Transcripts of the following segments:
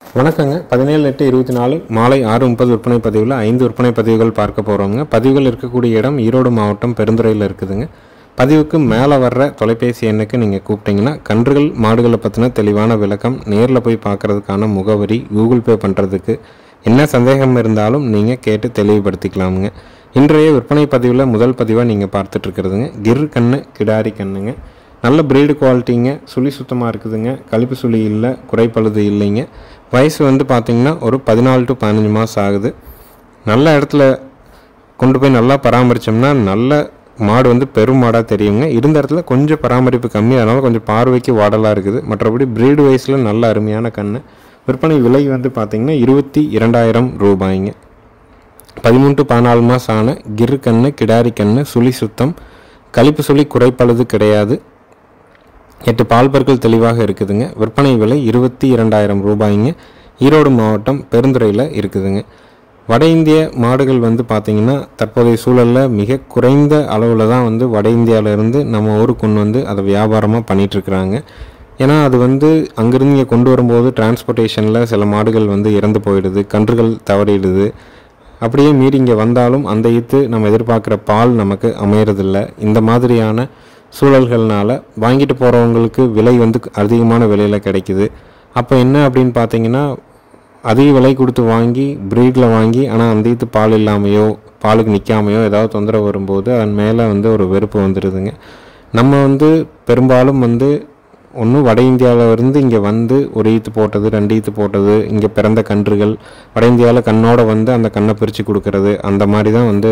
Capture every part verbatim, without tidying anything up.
வணக்கங்க. பதினேழு எட்டு இருபத்தி நாலு மாலை ஆறு முப்பது விற்பனை பதிவில் ஐந்து விற்பனை பதிவுகள் பார்க்க போகிறோங்க. பதிவுகள் இருக்கக்கூடிய இடம் ஈரோடு மாவட்டம் பெருந்துறையில் இருக்குதுங்க. பதிவுக்கு மேலே வர்ற தொலைபேசி எண்ணுக்கு நீங்கள் கூப்பிட்டீங்கன்னா கன்றுகள் மாடுகளை பற்றின தெளிவான விளக்கம், நேரில் போய் பார்க்குறதுக்கான முகவரி, கூகுள் பே பண்ணுறதுக்கு என்ன சந்தேகம் இருந்தாலும் நீங்கள் கேட்டு தெளிவுபடுத்திக்கலாமுங்க. இன்றைய விற்பனை பதிவில் முதல் பதிவாக நீங்கள் பார்த்துட்ருக்கிறதுங்க கிர் கண்ணு கிடாரி கண்ணுங்க. நல்ல பிரீடு குவாலிட்டிங்க, சுழி சுத்தமாக இருக்குதுங்க, கழிப்பு சுழி இல்லை, குறைப்பழுது இல்லைங்க. வயசு வந்து பார்த்திங்கன்னா ஒரு பதினாலு டு பதினஞ்சு மாதம் ஆகுது. நல்ல இடத்துல கொண்டு போய் நல்லா பராமரித்தோம்னா நல்ல மாடு வந்து பெரும் மாடாக தெரியுங்க. இருந்த இடத்துல கொஞ்சம் பராமரிப்பு கம்மி, அதனால் கொஞ்சம் பார்வைக்கு வாடலாக இருக்குது. மற்றபடி பிரீடு வயசில் நல்ல அருமையான கன்று. விற்பனை விலை வந்து பார்த்திங்கன்னா இருபத்தி இரண்டாயிரம் ரூபாய்ங்க. பதிமூணு டு பதினாலு மாதம் ஆன கிர் கன்று கிடாரி கன்று, சுழி சுத்தம், கழிப்பு சுழி குறைப்பழுது கிடையாது, எட்டு பால் பற்கள் தெளிவாக இருக்குதுங்க. விற்பனை விலை இருபத்தி இரண்டாயிரம் ரூபாய்ங்க. ஈரோடு மாவட்டம் பெருந்துறையில் இருக்குதுங்க. வட இந்திய மாடுகள் வந்து பார்த்திங்கன்னா தற்போதைய சூழலில் மிக குறைந்த அளவில் தான் வந்து வட இந்தியாவிலேருந்து நம்ம ஊருக்கு கொண்டு வந்து அதை வியாபாரமாக பண்ணிகிட்ருக்குறாங்க. ஏன்னா அது வந்து அங்கேருந்து இங்கே கொண்டு வரும்போது டிரான்ஸ்போர்ட்டேஷனில் சில மாடுகள் வந்து இறந்து போயிடுது, கன்றுகள் தவறிடுது. அப்படியே மீறி இங்கே வந்தாலும் அந்த ஈத்து நம்ம எதிர்பார்க்குற பால் நமக்கு அமையறதில்லை. இந்த மாதிரியான சூழல்கள்னால வாங்கிட்டு போகிறவங்களுக்கு விலை வந்து அதிகமான விலையில் கிடைக்குது. அப்போ என்ன அப்படின்னு பார்த்தீங்கன்னா, அதிக விலை கொடுத்து வாங்கி ப்ரீடில் வாங்கி ஆனால் அந்த ஈத்து பால் இல்லாமையோ பாலுக்கு நிற்காமையோ ஏதாவது தொந்தரவு வரும்போது அதன் மேலே வந்து ஒரு வெறுப்பு வந்துடுதுங்க. நம்ம வந்து பெரும்பாலும் வந்து ஒன்றும் வட இந்தியாவில் இருந்து இங்கே வந்து ஒரு ஈத்து போட்டது, ரெண்டு ஈத்து போட்டது, இங்கே பிறந்த கன்றுகள் வட இந்தியாவில் கண்ணோட வந்து அந்த கண்ணை பிரித்து கொடுக்கறது, அந்த மாதிரி தான் வந்து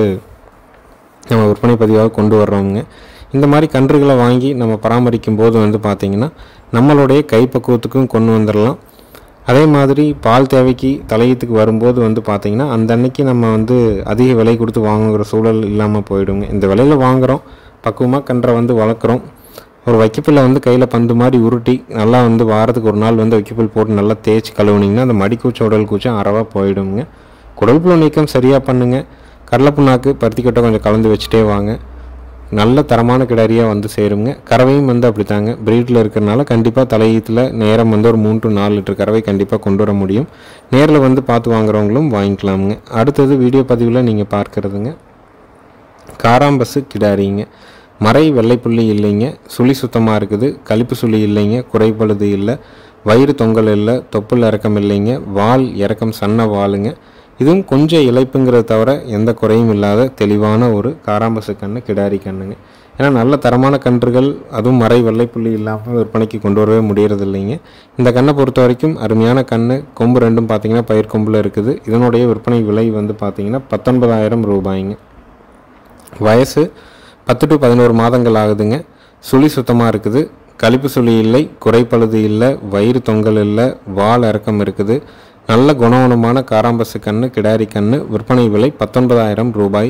நம்ம விற்பனை பதிவாக கொண்டு வர்றோங்க. இந்த மாதிரி கன்றுகளை வாங்கி நம்ம பராமரிக்கும் போது வந்து பார்த்திங்கன்னா நம்மளுடைய கைப்பக்குவத்துக்கும் கொண்டு வந்துடலாம். அதே மாதிரி பால் தேவைக்கு தலையீத்துக்கு வரும்போது வந்து பார்த்திங்கன்னா அந்த அன்னைக்கு நம்ம வந்து அதிக விலை கொடுத்து வாங்குகிற சூழல் இல்லாமல் போயிடுங்க. இந்த விலையில் வாங்குகிறோம், பக்குவமாக கன்றை வந்து வளர்க்குறோம். ஒரு வைக்கப்பில் வந்து கையில் பந்து மாதிரி உருட்டி நல்லா வந்து வாரத்துக்கு ஒரு நாள் வந்து வைக்கப்பில் போட்டு நல்லா தேய்ச்சி கழுவுனிங்கன்னா அந்த மடிக்கூச்ச உடல் கூச்சம் அறவாக போயிடுங்க. குடல் புழு நீக்கம் சரியாக பண்ணுங்கள். கடலைப்புண்ணாக்கு பருத்திக்கொட்டை கொஞ்சம் கலந்து வச்சுட்டே வாங்க. நல்ல தரமான கிடாரியாக வந்து சேருங்க. கறவையும் வந்து அப்படி தாங்க, ப்ரீடில் இருக்கிறனால கண்டிப்பாக தலையீத்தில் நேரம் வந்து ஒரு மூணு டு நாலு லிட்டர் கறவை கண்டிப்பாக கொண்டு வர முடியும். நேரில் வந்து பார்த்து வாங்குறவங்களும் வாங்கிக்கலாமுங்க. அடுத்தது வீடியோ பதிவில் நீங்கள் பார்க்குறதுங்க காராம்பசு கிடாரிங்க. மறை வெள்ளைப்புள்ளி இல்லைங்க, சுழி சுத்தமாக இருக்குது, கழிப்பு சுழி இல்லைங்க, குறைப்பழுது இல்லை, வயிறு தொங்கல் இல்லை, தொப்புள் இறக்கம் இல்லைங்க, வால் இறக்கம் சன்ன வாளுங்க. இதுவும் கொஞ்சம் இழைப்புங்கிறத தவிர எந்த குறையும் இல்லாத தெளிவான ஒரு காராம்பசு கன்று கிடாரி கண்ணுங்க. ஏன்னா நல்ல தரமான கன்றுகள் அதுவும் மறை வெள்ளைப்புள்ளி இல்லாமல் விற்பனைக்கு கொண்டு வரவே முடியறது இல்லைங்க. இந்த கண்ணை பொறுத்த வரைக்கும் அருமையான கன்று. கொம்பு ரெண்டும் பார்த்திங்கன்னா பயிர் கொம்பில் இருக்குது. இதனுடைய விற்பனை விலை வந்து பார்த்திங்கன்னா பத்தொன்பதாயிரம் ரூபாய்ங்க. வயசு பத்து டு பதினோரு மாதங்கள் ஆகுதுங்க. சுழி சுத்தமாக இருக்குது, கழிப்பு சுழி இல்லை, குறைப்பழுது இல்லை, வயிறு தொங்கல் இல்லை, வால் இறக்கம் இருக்குது. நல்ல குணவனமான காராம்பசு கன்று கிடாரி கன்று. விற்பனை விலை பத்தொன்பதாயிரம் ரூபாய்.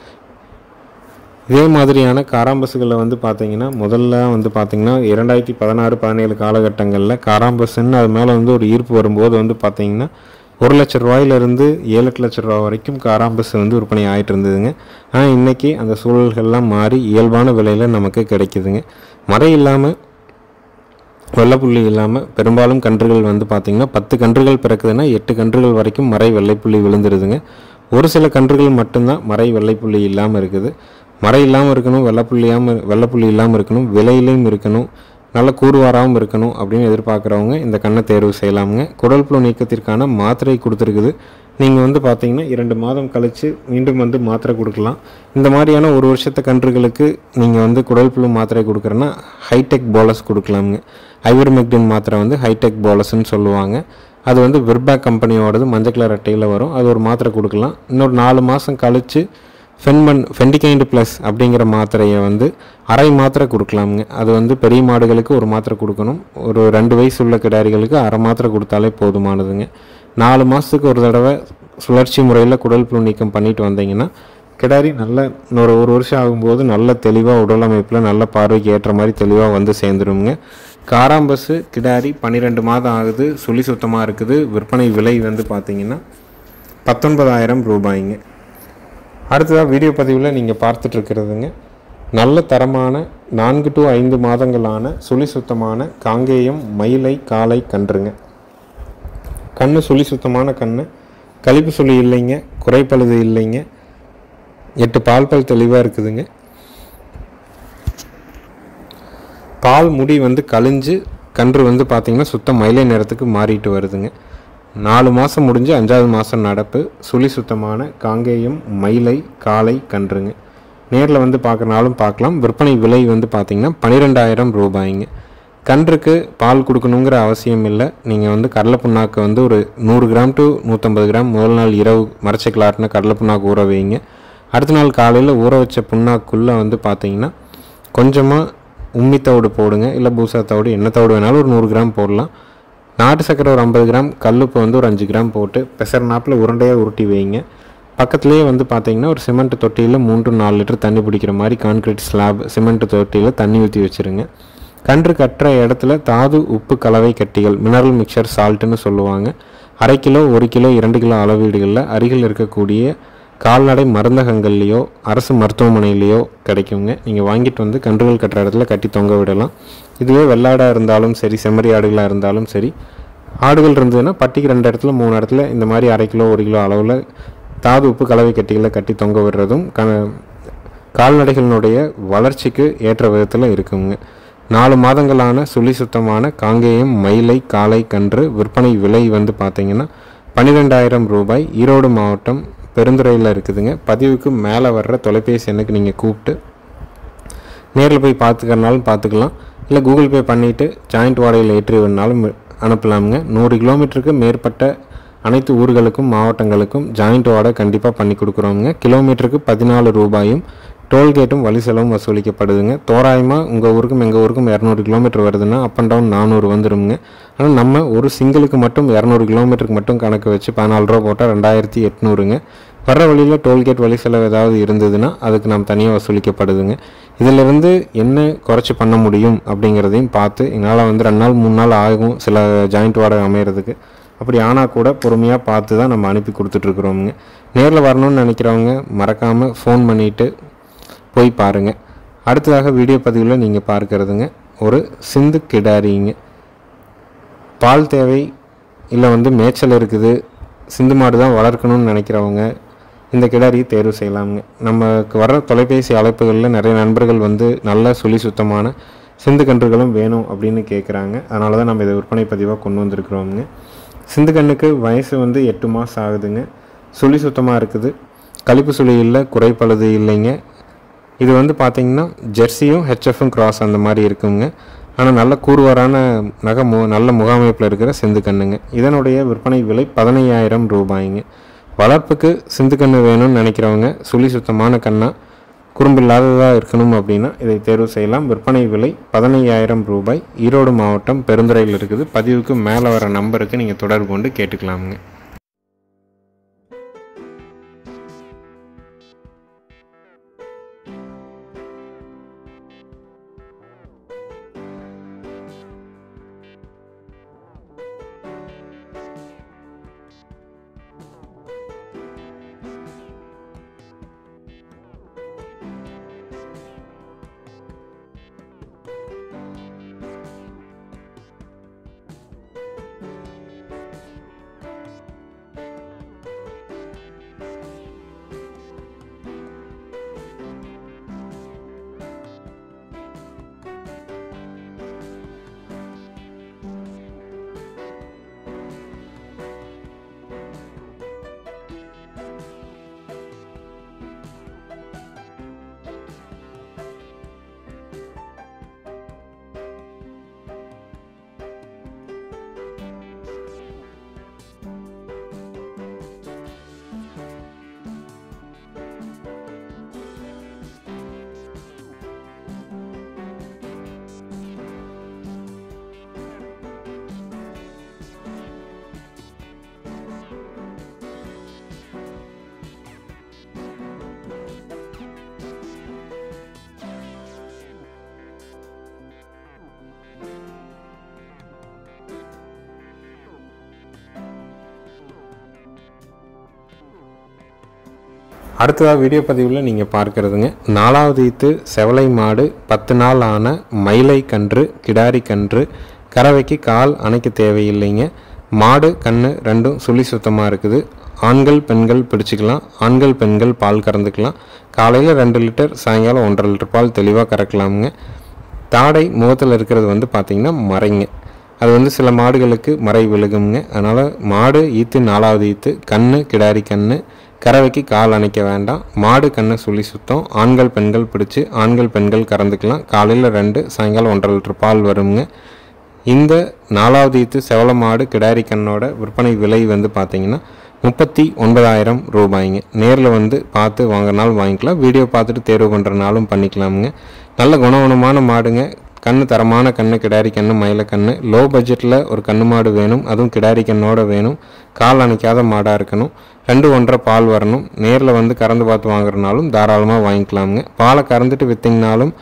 இதே மாதிரியான காராம்பசுகளை வந்து பார்த்திங்கன்னா முதல்ல வந்து பார்த்திங்கன்னா இரண்டாயிரத்தி பதினாறு பதினேழு காலகட்டங்களில் காராம்பசுன்னு அது மேலே வந்து ஒரு ஈர்ப்பு வரும்போது வந்து பார்த்திங்கன்னா ஒரு லட்ச ரூபாயிலிருந்து ஏழு எட்டு லட்ச ரூபா வரைக்கும் காராம்பசு வந்து விற்பனை ஆகிட்டு இருந்ததுங்க. ஆனால் இன்றைக்கி அந்த சூழல்கள்லாம் மாறி இயல்பான விலையில் நமக்கு கிடைக்குதுங்க. மழை இல்லாமல் வெள்ளைப்புள்ளி இல்லாமல் பெரும்பாலும் கன்றுகள் வந்து பார்த்திங்கன்னா பத்து கன்றுகள் பிறக்குதுன்னா எட்டு கன்றுகள் வரைக்கும் மறை வெள்ளைப்புள்ளி விழுந்துருதுங்க. ஒரு சில கன்றுகள் மட்டும்தான் மறை வெள்ளைப்புள்ளி இல்லாமல் இருக்குது. மறை இல்லாமல் இருக்கணும், வெள்ளைப்புள்ளியாமல் வெள்ளைப்புள்ளி இல்லாமல் இருக்கணும், விலையிலையும் இருக்கணும், நல்ல கூறுவாராகவும் இருக்கணும் அப்படின்னு எதிர்பார்க்குறவங்க இந்த கண்ணை தேர்வு செய்யலாமுங்க. குடல் புழு நீக்கத்திற்கான மாத்திரை கொடுத்துருக்குது. நீங்கள் வந்து பார்த்தீங்கன்னா இரண்டு மாதம் கழித்து மீண்டும் வந்து மாத்திரை கொடுக்கலாம். இந்த மாதிரியான ஒரு வருஷத்து கன்றுகளுக்கு நீங்கள் வந்து குடல் புழு மாத்திரை கொடுக்குறேன்னா ஹைடெக் போலஸ் கொடுக்கலாமுங்க. ஐவர்மெக்டின் மாத்திரை வந்து ஹைடெக் போலஸ்ன்னு சொல்லுவாங்க. அது வந்து விர்பேக் கம்பெனியோடது மஞ்சள் கலர் அட்டையில் வரும். அது ஒரு மாத்திரை கொடுக்கலாம். இன்னொரு நாலு மாதம் கழித்து ஃபென்மன் ஃபென்டிகைண்டு ப்ளஸ் அப்படிங்கிற மாத்திரையை வந்து அரை மாத்திரை கொடுக்கலாமுங்க. அது வந்து பெரிய மாடுகளுக்கு ஒரு மாத்திரை கொடுக்கணும். ஒரு ரெண்டு வயசு உள்ள கிடாரிகளுக்கு அரை மாத்திரை கொடுத்தாலே போதுமானதுங்க. நாலு மாதத்துக்கு ஒரு தடவை சுழற்சி முறையில் குடல் புழு நீக்கம் பண்ணிட்டு வந்தீங்கன்னா கிடாரி நல்ல இன்னொரு ஒரு வருஷம் ஆகும்போது நல்ல தெளிவாக உடல் அமைப்பில் நல்ல பார்வைக்கு ஏற்ற மாதிரி தெளிவாக வந்து சேர்ந்துருங்க. காராம்பசு கிடாரி பன்னிரெண்டு மாதம் ஆகுது, சுழி சுத்தமாக இருக்குது. விற்பனை விலை வந்து பார்த்திங்கன்னா பத்தொன்பதாயிரம் ரூபாய்ங்க. அடுத்ததாக வீடியோ பதிவில் நீங்கள் பார்த்துட்ருக்கிறதுங்க நல்ல தரமான நான்கு டு ஐந்து மாதங்களான சுழி சுத்தமான காங்கேயம் மயிலை காளை கன்றுங்க. கண்ணு சுழி சுத்தமான கண்ணு, கழிப்பு சுழி இல்லைங்க, குறைப்பழுது இல்லைங்க, எட்டு பால் பல் தெளிவாக இருக்குதுங்க. பால் முடி வந்து கழிஞ்சு கன்று வந்து பார்த்திங்கன்னா சுத்தம் மயிலை நிறத்துக்கு மாறிட்டு வருதுங்க. நாலு மாதம் முடிஞ்சு அஞ்சாவது மாதம் நடப்பு, சுழி சுத்தமான காங்கேயம் மயிலை காளை கன்றுங்க. நேரில் வந்து பார்க்குறனாலும் பார்க்கலாம். விற்பனை விலை வந்து பார்த்திங்கன்னா பன்னிரெண்டாயிரம் ரூபாய்ங்க. கன்றுக்கு பால் கொடுக்கணுங்கிற அவசியம் இல்லை. நீங்கள் வந்து கடலை புண்ணாக்கு வந்து ஒரு நூறு கிராம் டு நூற்றம்பது கிராம் முதல் நாள் இரவு மரச்சக்கலாட்டின கடலை புண்ணாக்கு ஊற வைங்க. அடுத்த நாள் காலையில் ஊற வச்ச புண்ணாக்குள்ளே வந்து பார்த்திங்கன்னா கொஞ்சமாக உம்மித்தோடு போடுங்க, இல்லை பூசாத்தோடு எண்ணெத்தோடு வேணாலும் ஒரு நூறு கிராம் போடலாம். நாட்டு சக்கரை ஒரு ஐம்பது கிராம், கல்லுப்பு வந்து ஒரு அஞ்சு கிராம் போட்டு பெசர் நாப்பில் உருண்டையாக உருட்டி வைங்க. பக்கத்துலேயே வந்து பார்த்திங்கன்னா ஒரு சிமெண்ட் தொட்டியில் மூன்று நாலு லிட்டர் தண்ணி பிடிக்கிற மாதிரி கான்கிரீட் ஸ்லாப் சிமெண்ட் தொட்டியில் தண்ணி ஊற்றி வச்சுருங்க. கன்று கட்டுற இடத்துல தாது உப்பு கலவை கட்டிகள் மினரல் மிக்சர் சால்ட்டுன்னு சொல்லுவாங்க. அரை கிலோ ஒரு கிலோ இரண்டு கிலோ அளவீடுகளில் அருகில் இருக்கக்கூடிய கால்நடை மருந்தகங்கள்லேயோ அரசு மருத்துவமனையிலையோ கிடைக்குங்க. நீங்கள் வாங்கிட்டு வந்து கன்றுகள் கட்டுற இடத்துல கட்டி தொங்க விடலாம். இதுவே வெள்ளாடாக இருந்தாலும் சரி, செம்மறி ஆடுகளாக இருந்தாலும் சரி, ஆடுகள் இருந்ததுன்னா பட்டிக்கு ரெண்டு இடத்துல மூணு இடத்துல இந்த மாதிரி அரை கிலோ ஒரு கிலோ அளவில் தாது உப்பு கலவை கட்டிகளை கட்டி தொங்க விடுறதும் க கால்நடைகளினுடைய வளர்ச்சிக்கு ஏற்ற விதத்தில் இருக்குங்க. நாலு மாதங்களான சுழி சுத்தமான காங்கேயம் மயிலை காளை கன்று விற்பனை விலை வந்து பார்த்திங்கன்னா பன்னிரெண்டாயிரம் ரூபாய். ஈரோடு மாவட்டம் பெருந்துறையில் இருக்குதுங்க. பதிவுக்கு மேலே வர்ற தொலைபேசி எண்ணுக்கு நீங்கள் கூப்பிட்டு நேரில் போய் பார்த்துக்கிறனாலும் பார்த்துக்கலாம், இல்லை கூகுள் பே பண்ணிவிட்டு ஜாயிண்ட் வாடகையில் ஏற்றி வேணாலும் அனுப்பலாமுங்க. நூறு கிலோமீட்டருக்கு மேற்பட்ட அனைத்து ஊர்களுக்கும் மாவட்டங்களுக்கும் ஜாயிண்ட் வாடகை கண்டிப்பாக பண்ணி கொடுக்குறோங்க. கிலோமீட்டருக்கு பதினாலு ரூபாயும் டோல்கேட்டும் வழி செலவும் வசூலிக்கப்படுதுங்க. தோராயமாக உங்கள் ஊருக்கும் எங்கள் ஊருக்கும் இரநூறு கிலோமீட்டர் வருதுன்னா அப் அண்ட் டவுன் நானூறு வந்துடுங்க. ஆனால் நம்ம ஒரு சிங்கிளுக்கு மட்டும் இரநூறு கிலோமீட்டருக்கு மட்டும் கணக்கு வச்சு பதினாலு ரூபா போட்டால் ரெண்டாயிரத்தி எட்நூறுங்க. வர்ற வழியில் டோல்கேட் வழி செலவு ஏதாவது இருந்ததுன்னா அதுக்கு நாம் தனியாக வசூலிக்கப்படுதுங்க. இதிலிருந்து என்ன குறைச்சி பண்ண முடியும் அப்படிங்கிறதையும் பார்த்து, என்னால் வந்து ரெண்டு நாள் மூணு நாள் ஆகும் சில ஜாயிண்ட் வாடகை அமைகிறதுக்கு. அப்படி ஆனால் கூட பொறுமையாக பார்த்து தான் நம்ம அனுப்பி கொடுத்துட்ருக்குறோமுங்க. நேரில் வரணும்னு நினைக்கிறவங்க மறக்காமல் ஃபோன் பண்ணிவிட்டு போய் பாருங்கள். அடுத்ததாக வீடியோ பதிவில் நீங்கள் பார்க்குறதுங்க ஒரு சிந்து கிடாரிங்க. பால் தேவை இல்லை வந்து மேய்ச்சல் இருக்குது, சிந்து மாடு தான் வளர்க்கணும்னு நினைக்கிறவங்க இந்த கிடாரியை தேர்வு செய்யலாமுங்க. நமக்கு வர தொலைபேசி அழைப்புகளில் நிறைய நண்பர்கள் வந்து நல்ல சுழி சுத்தமான சிந்து கன்றுகளும் வேணும் அப்படின்னு கேட்குறாங்க. அதனால தான் நம்ம இதை விற்பனை பதிவாக கொண்டு வந்திருக்கிறோமுங்க. சிந்து கன்றுக்கு வயசு வந்து எட்டு மாதம் ஆகுதுங்க. சுழி சுத்தமாக இருக்குது, கழிப்பு சுழி இல்லை, குறைப்பழுது இல்லைங்க. இது வந்து பார்த்திங்கன்னா ஜெர்சியும் ஹெச்எஃப்பும் கிராஸ் அந்த மாதிரி இருக்குங்க. ஆனால் நல்ல கூறுவாரான நகை மு நல்ல முகாமைப்பில் இருக்கிற சிந்து கண்ணுங்க. இதனுடைய விற்பனை விலை பதினையாயிரம் ரூபாய்ங்க. வளர்ப்புக்கு சிந்து கன்று வேணும்னு நினைக்கிறவங்க சுழி சுத்தமான கண்ணாக குறும்பில்லாததாக இருக்கணும் அப்படின்னா இதை தேர்வு செய்யலாம். விற்பனை விலை பதினையாயிரம் ரூபாய். ஈரோடு மாவட்டம் பெருந்துறையில் இருக்குது. பதிவுக்கு மேலே வர நம்பருக்கு நீங்கள் தொடர்பு கொண்டு கேட்டுக்கலாமுங்க. அடுத்ததாக வீடியோ பதிவில் நீங்கள் பார்க்குறதுங்க நாலாவது ஈத்து செவலை மாடு பத்து நாள் ஆன மயிலை கன்று கிடாரி கன்று. கறவைக்கு கால் அணைக்க தேவையில்லைங்க. மாடு கண்ணு ரெண்டும் சுழி சுத்தமாக இருக்குது. ஆண்கள் பெண்கள் பிடிச்சிக்கலாம். ஆண்கள் பெண்கள் பால் கறந்துக்கலாம். காலையில் ரெண்டு லிட்டர், சாயங்காலம் ஒன்றரை லிட்டர் பால் தெளிவாக கறக்கலாமுங்க. தாடை முகத்தில் இருக்கிறது வந்து பார்த்திங்கன்னா மறைங்க. அது வந்து சில மாடுகளுக்கு மறை விழுகுங்க. அதனால் மாடு ஈத்து நாலாவது ஈத்து, கண்ணு கிடாரி கண்ணு, கறவைக்கு கால் அணைக்க வேண்டாம். மாடு கண்ணு சுழி சுத்தம். ஆண்கள் பெண்கள் பிடிச்சி ஆண்கள் பெண்கள் கறந்துக்கலாம். காலையில் ரெண்டு, சாயங்காலம் ஒன்றரை லிட்டர் பால் வருங்க. இந்த நாலாவது ஈத்து செவல மாடு கிடாரி கண்ணோட விற்பனை விலை வந்து பார்த்திங்கன்னா முப்பத்தி ஒன்பதாயிரம் ரூபாய்ங்க. நேரில் வந்து பார்த்து வாங்கினாலும் வாங்கிக்கலாம். வீடியோ பார்த்துட்டு தேர்வு பண்ணுறனாலும் பண்ணிக்கலாமுங்க. நல்ல குணகுணமான மாடுங்க. கண்ணு தரமான கண்ணு, கிடாரி கண்ணு, மயில கண்ணு. லோ பட்ஜெட்டில் ஒரு கண்ணு மாடு வேணும், அதுவும் கிடாரி கண்ணோட வேணும். கால் அணைக்காத மாடாக இருக்கணும். ரெண்டு ஒன்றரை பால் வரணும். நேரில் வந்து கறந்து பார்த்து வாங்குறனாலும் தாராளமாக வாங்கிக்கலாமுங்க. பாலை கறந்துட்டு விற்றிங்கனாலும்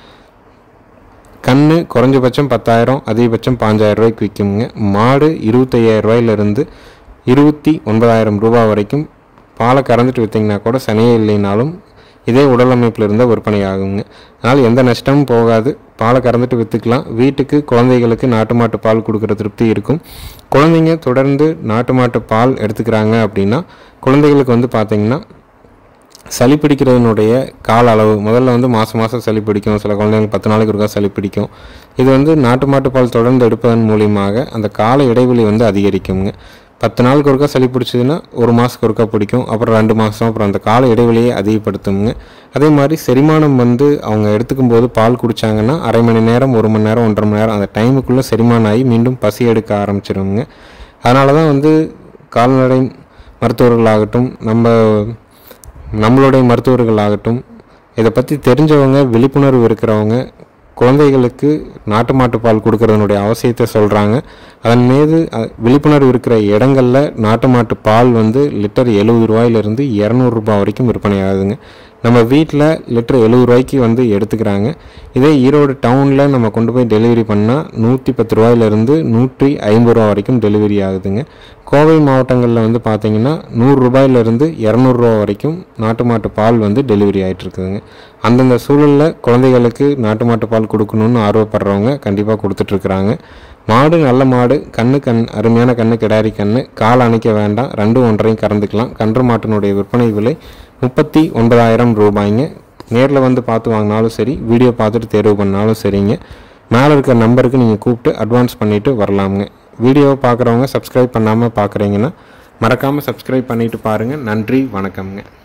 கண்ணு குறைஞ்சபட்சம் பத்தாயிரம், அதிகபட்சம் பாஞ்சாயிரம் ரூபாய்க்கு விற்குங்க. மாடு இருபத்தையாயிரம் ரூபாயிலிருந்து இருபத்தி ஒன்பதாயிரம் ரூபாய் வரைக்கும் பாலை கறந்துட்டு விற்றிங்கன்னா கூட சனியே இல்லைனாலும் இதே உடல் அமைப்பில் இருந்தால் விற்பனை ஆகுங்க. அதனால் எந்த நஷ்டமும் போகாது. பாலை கறந்துட்டு விற்றுக்கலாம். வீட்டுக்கு குழந்தைகளுக்கு நாட்டு மாட்டு பால் கொடுக்குற திருப்தி இருக்கும். குழந்தைங்க தொடர்ந்து நாட்டு மாட்டு பால் எடுத்துக்கிறாங்க அப்படின்னா குழந்தைகளுக்கு வந்து பார்த்திங்கன்னா சளி பிடிக்கிறதுனுடைய கால அளவு முதல்ல வந்து மாதம் மாதம் சளி பிடிக்கும். சில குழந்தைங்களுக்கு பத்து நாளைக்கு ஒருக்கா சளி பிடிக்கும். இது வந்து நாட்டு மாட்டு பால் தொடர்ந்து எடுப்பதன் மூலியமாக அந்த கால இடைவெளி வந்து அதிகரிக்குங்க. பத்து நாளுக்கு ஒருக்கா சளி பிடிச்சதுன்னா ஒரு மாதத்துக்கு ஒருக்கா பிடிக்கும். அப்புறம் ரெண்டு மாதம், அப்புறம் அந்த கால இடைவெளியை அதிகப்படுத்துங்க. அதே மாதிரி செரிமானம் வந்து அவங்க எடுத்துக்கும் போது பால் குடித்தாங்கன்னா அரை மணி நேரம், ஒரு மணி நேரம், ஒன்றரை மணி நேரம் அந்த டைமுக்குள்ளே செரிமானம் ஆகி மீண்டும் பசி எடுக்க ஆரம்பிச்சிருங்க. அதனால தான் வந்து கால்நடை மருத்துவர்களாகட்டும், நம்ம நம்மளுடைய மருத்துவர்களாகட்டும், இதை பற்றி தெரிஞ்சவங்க, விழிப்புணர்வு இருக்கிறவங்க குழந்தைகளுக்கு நாட்டு மாட்டு பால் கொடுக்கறதுனுடைய அவசியத்தை சொல்கிறாங்க. அதன் மீது விழிப்புணர்வு இருக்கிற இடங்களில் நாட்டு மாட்டு பால் வந்து லிட்டர் எழுபது ரூபாயிலிருந்து இரநூறுபா வரைக்கும் விற்பனை ஆகுதுங்க. நம்ம வீட்டில் லிட்டர் எழுபது ரூபாய்க்கு வந்து எடுத்துக்கிறாங்க. இதே ஈரோடு டவுனில் நம்ம கொண்டு போய் டெலிவரி பண்ணால் நூற்றி பத்து ரூபாயிலிருந்து நூற்றி ஐம்பது ரூபா வரைக்கும் டெலிவரி ஆகுதுங்க. கோவை மாவட்டங்களில் வந்து பார்த்திங்கன்னா நூறு ரூபாயிலிருந்து இரநூறுவா வரைக்கும் நாட்டு மாட்டு பால் வந்து டெலிவரி ஆகிட்டு இருக்குதுங்க. அந்தந்த சூழலில் குழந்தைகளுக்கு நாட்டு மாட்டு பால் கொடுக்கணுன்னு ஆர்வப்படுறவங்க கண்டிப்பாக கொடுத்துட்ருக்குறாங்க. மாடு நல்ல மாடு, கண்ணு கண் அருமையான கண்ணு, கிடாரி கண்ணு, கால் அணைக்க வேண்டாம். ரெண்டு ஒன்றையும் கறந்துக்கலாம். கன்று மாட்டினுடைய விற்பனை விலை முப்பத்தி ஒன்பதாயிரம் ரூபாய்ங்க. நேரில் வந்து பார்த்து வாங்கினாலும் சரி, வீடியோ பார்த்துட்டு தேர்வு பண்ணாலும் சரிங்க. மேலே இருக்கிற நம்பருக்கு நீங்கள் கூப்பிட்டு அட்வான்ஸ் பண்ணிவிட்டு வரலாமுங்க. வீடியோவை பார்க்குறவங்க சப்ஸ்கிரைப் பண்ணாமல் பார்க்குறீங்கன்னா மறக்காமல் சப்ஸ்கிரைப் பண்ணிவிட்டு பாருங்கள். நன்றி, வணக்கம்ங்க.